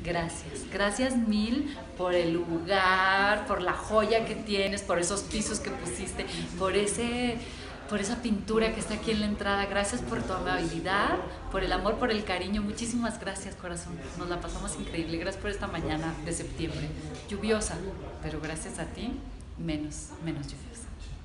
Gracias, gracias mil por el lugar, por la joya que tienes, por esos pisos que pusiste, por esa pintura que está aquí en la entrada. Gracias por tu amabilidad, por el amor, por el cariño. Muchísimas gracias, corazón. Nos la pasamos increíble. Gracias por esta mañana de septiembre. Lluviosa, pero gracias a ti, menos lluviosa.